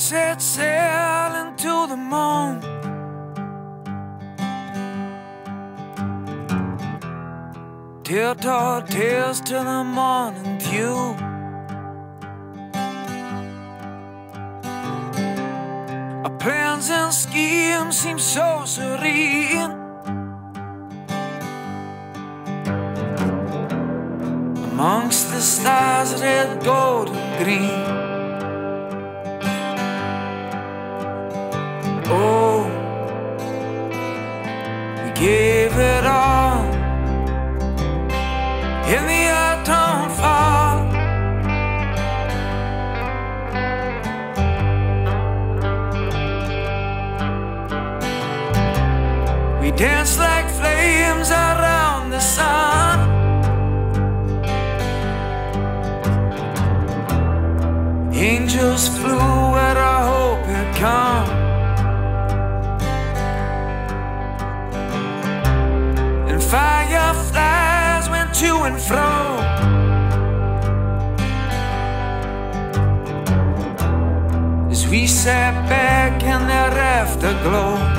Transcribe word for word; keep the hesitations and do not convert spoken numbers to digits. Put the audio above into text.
set sail into the moon. Tell tall tales till the morning dew. Our plans and schemes seem so serene. Amongst the stars, red, gold, and green. Oh, we gave it all in the autumn fall. We danced like flames around the sun. Angels flew where our hope had come, and fireflies went to and fro. As we sat back in their afterglow.